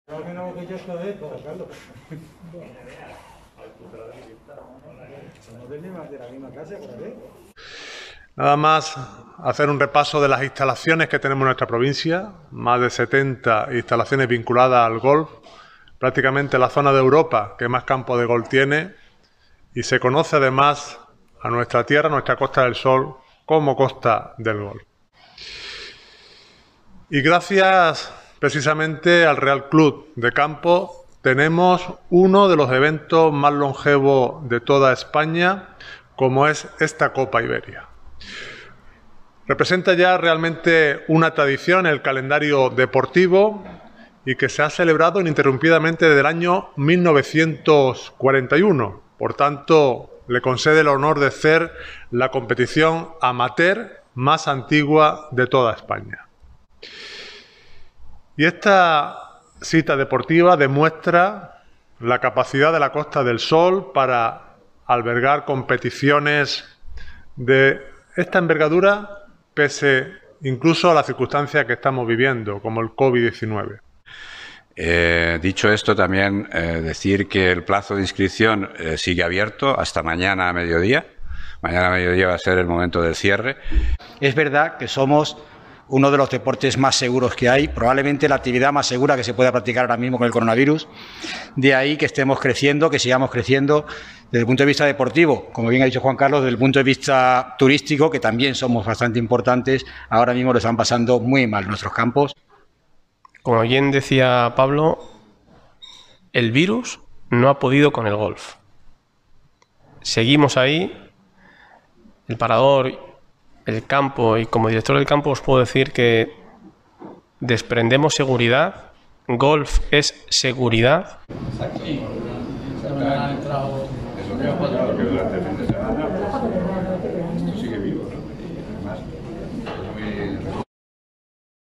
Nada más hacer un repaso de las instalaciones que tenemos en nuestra provincia, más de 70 instalaciones vinculadas al golf, prácticamente la zona de Europa que más campos de golf tiene, y se conoce además a nuestra tierra, nuestra Costa del Sol, como Costa del Golf. Y gracias precisamente al Real Club de Campo tenemos uno de los eventos más longevos de toda España, como es esta Copa Iberia. Representa ya realmente una tradición en el calendario deportivo y que se ha celebrado ininterrumpidamente desde el año 1941. Por tanto, le concede el honor de ser la competición amateur más antigua de toda España. Y esta cita deportiva demuestra la capacidad de la Costa del Sol para albergar competiciones de esta envergadura, pese incluso a las circunstancias que estamos viviendo, como el COVID-19. Dicho esto, también decir que el plazo de inscripción sigue abierto hasta mañana a mediodía. Mañana a mediodía va a ser el momento del cierre. Es verdad que somos uno de los deportes más seguros que hay, probablemente la actividad más segura que se pueda practicar ahora mismo con el coronavirus. De ahí que estemos creciendo, que sigamos creciendo desde el punto de vista deportivo, como bien ha dicho Juan Carlos, desde el punto de vista turístico, que también somos bastante importantes. Ahora mismo lo están pasando muy mal nuestros campos. Como bien decía Pablo, el virus no ha podido con el golf. Seguimos ahí, el parador, el campo, y como director del campo os puedo decir que desprendemos seguridad, golf es seguridad.